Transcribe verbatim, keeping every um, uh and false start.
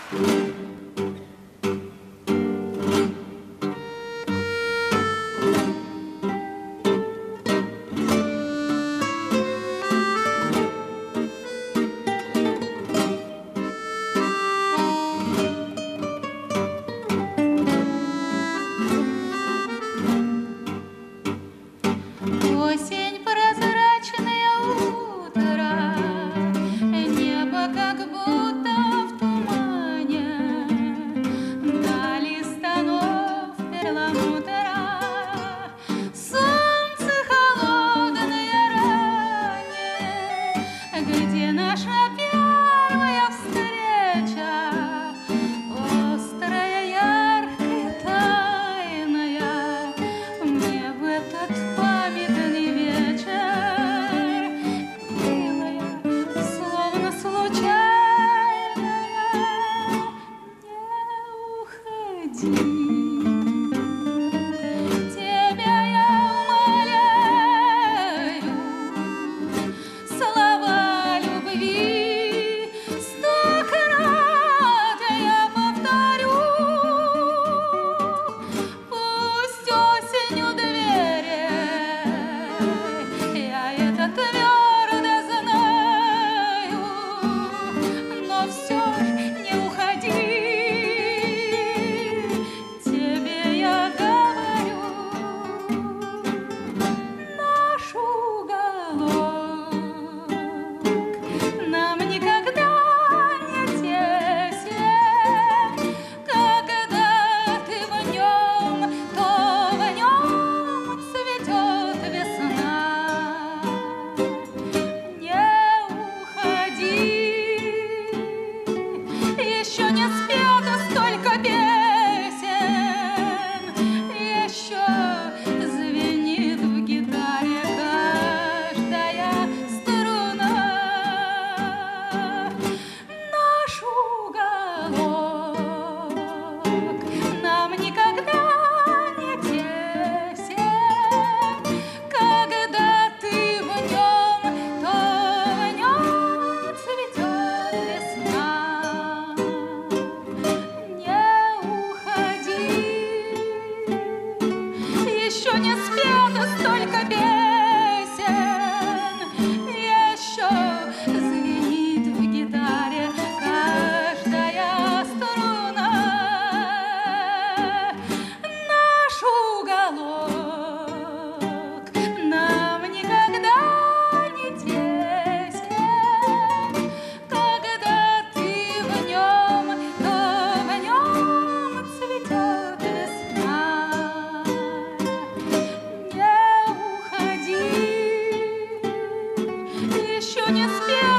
Осень, прозрачное утро, небо как будто в тумане, дали станов перламутра, солнце холодное ранее, где наша первая встреча, острая, яркая, тайная, мне в этот памятный вечер, милая, словно случайная, не уходи. Тебя я умоляю, слова любви сто крат я повторю. Пусть осенью двери, я это твердо знаю, но все не уходи. Тебе я говорю, наш уголок нам никогда не тесен, когда ты в нем, то в нем цветет весна. Не уходи, еще не спето столько песен, еще звенит в гитаре каждая струна. Наш уголок нам никогда не тесен, когда ты в нем, то в нем цветет весна. Не уходи, еще не спето столько песен, еще звенит в гитаре каждая струна. Наш уголок нам никогда не тесен, когда ты в нем, то в нем цветет весна. Не уходи, еще не спел.